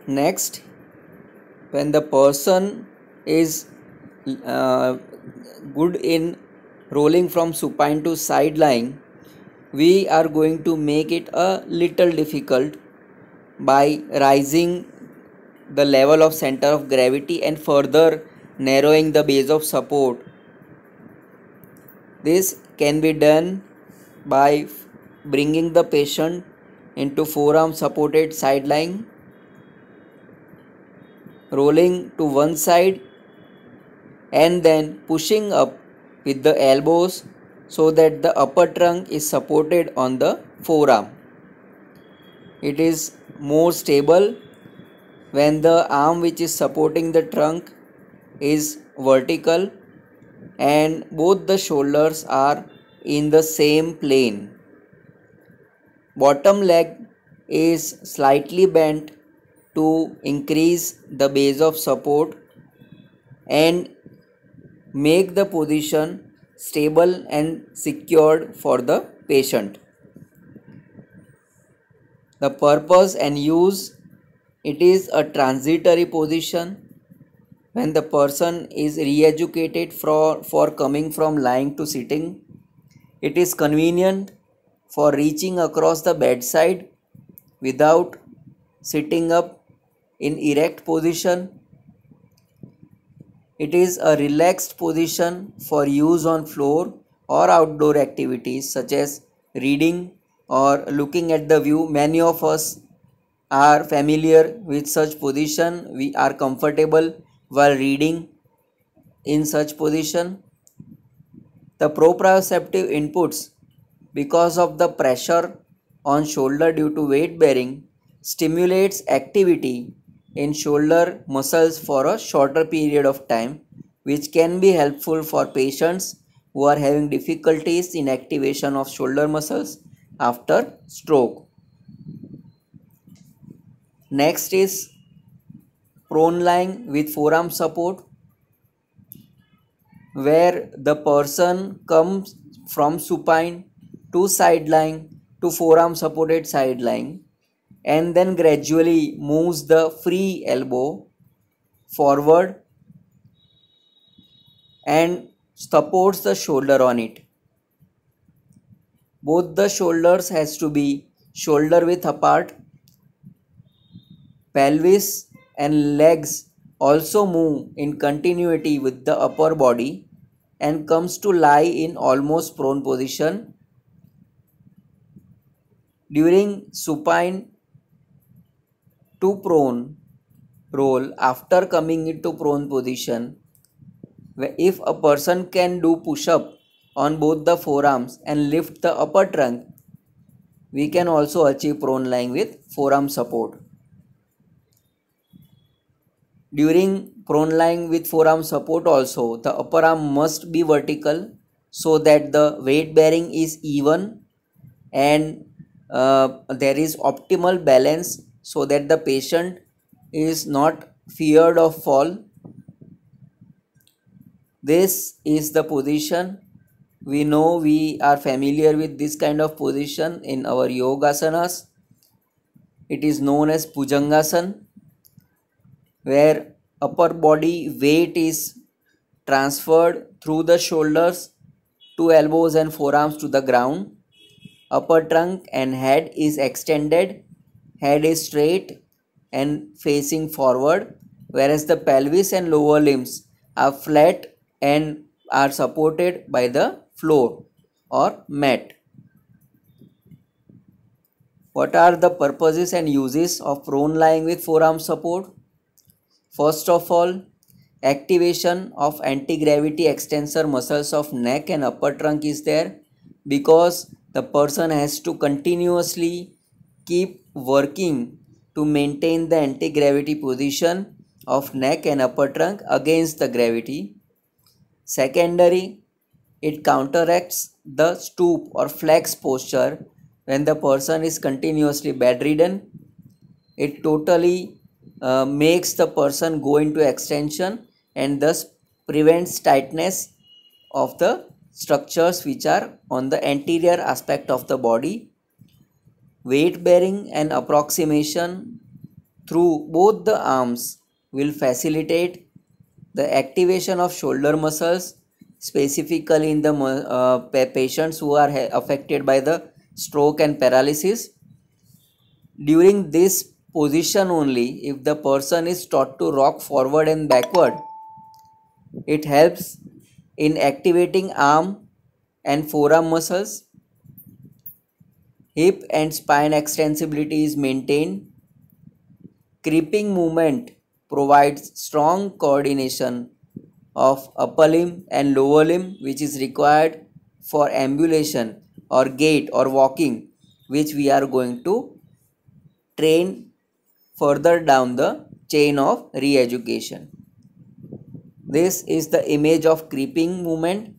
Next, when the person is uh, good in rolling from supine to side lying, we are going to make it a little difficult by rising the level of center of gravity and further narrowing the base of support. This can be done by bringing the patient into forearm supported side lying, rolling to one side and then pushing up with the elbows so that the upper trunk is supported on the forearm. It is more stable when the arm which is supporting the trunk is vertical and both the shoulders are in the same plane. Bottom leg is slightly bent to increase the base of support and make the position stable and secured for the patient. The purpose and use: it is a transitory position. When the person is re-educated for coming from lying to sitting, it is convenient for reaching across the bedside without sitting up in erect position. It is a relaxed position for use on floor or outdoor activities such as reading or looking at the view. Many of us are familiar with such position. We are comfortable while reading in such position. The proprioceptive inputs, because of the pressure on shoulder due to weight bearing, stimulates activity in shoulder muscles for a shorter period of time, which can be helpful for patients who are having difficulties in activation of shoulder muscles after stroke. Next is prone lying with forearm support, where the person comes from supine to side lying to forearm supported side lying and then gradually moves the free elbow forward and supports the shoulder on it. Both the shoulders has to be shoulder width apart. Pelvis and legs also move in continuity with the upper body and comes to lie in almost prone position. During supine to prone roll, after coming into prone position, if a person can do push-up on both the forearms and lift the upper trunk, we can also achieve prone lying with forearm support. During prone lying with forearm support also, the upper arm must be vertical so that the weight bearing is even and there is optimal balance so that the patient is not feared of fall. This is the position. We know we are familiar with this kind of position in our yogasanas. It is known as Bhujangasana, where upper body weight is transferred through the shoulders to elbows and forearms to the ground. Upper trunk and head is extended, head is straight and facing forward, whereas the pelvis and lower limbs are flat and are supported by the floor or mat. What are the purposes and uses of prone lying with forearm support? First of all, activation of anti-gravity extensor muscles of neck and upper trunk is there, because the person has to continuously keep working to maintain the anti-gravity position of neck and upper trunk against the gravity. Secondary, it counteracts the stoop or flex posture when the person is continuously bedridden. It totally makes the person go into extension and thus prevents tightness of the structures which are on the anterior aspect of the body. Weight bearing and approximation through both the arms will facilitate the activation of shoulder muscles, specifically in the patients who are affected by the stroke and paralysis. During this position only, if the person is taught to rock forward and backward, it helps in activating arm and forearm muscles. Hip and spine extensibility is maintained. Creeping movement provides strong coordination of upper limb and lower limb, which is required for ambulation or gait or walking, which we are going to train further down the chain of re-education. This is the image of creeping movement.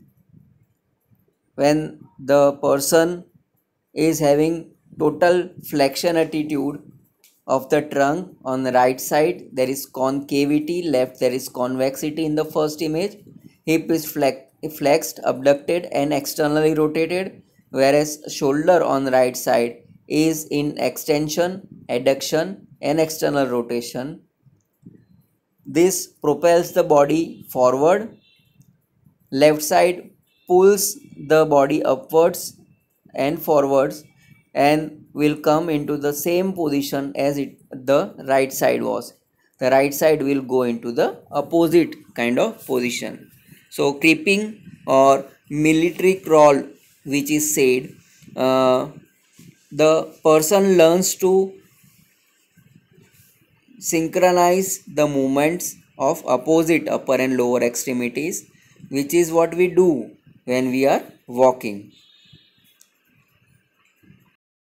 When the person is having total flexion attitude of the trunk, on the right side there is concavity, left there is convexity in the first image. Hip is flexed, abducted and externally rotated, whereas shoulder on the right side is in extension, adduction and external rotation. This propels the body forward. Left side pulls the body upwards and forwards and will come into the same position as the right side was. The right side will go into the opposite kind of position. So creeping or military crawl, which is said, the person learns to synchronize the movements of opposite upper and lower extremities, which is what we do when we are walking.